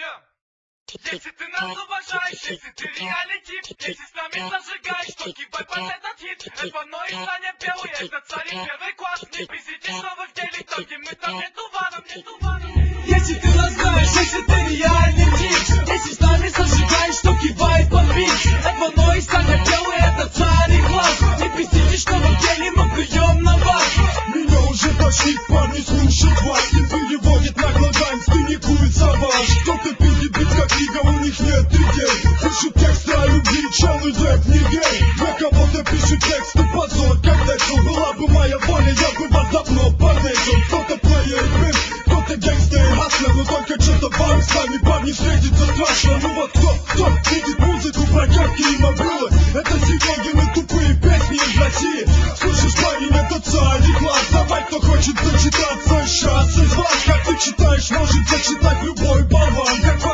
Если ты нас уважаешь, если ты реальный тип, если с нами зажигаешь, то кибай под этот хит. Эпано и Саня Белый, это царь первый класс. Не пиздите, что вы в деле, там где мы, там нету ванов, нету ванов. Если ты нас знаешь, если ты реальный тип, если с нами зажигаешь, то кибай под бит. Эпано и Саня Белый, это царь и класс. Не пиздите, что вы в деле, мы плюем на вас. Меня уже тошнит, парни слушают вас. Не переводит на глаза, инстинкуется ваш. Кто-то пиздит бит, как Лига, у них нет идей. Пишут тексты о любви, челы рэп не гей. Для кого-то пишут тексты, позор, как Дэшл. Была бы моя воля, я бы вас давно понесил. Кто-то плеер, бит, кто-то гангста и хаслер. Но только что-то вам с нами, парни, встретиться страшно. Ну вот кто видит музыку, прокатки и мобилы. Это Серегины тупые песни из России. Слышишь, парень, это царь и класс. Давай, кто хочет зачитаться, сейчас из вас. Как ты читаешь, может зачитать любой болван. Как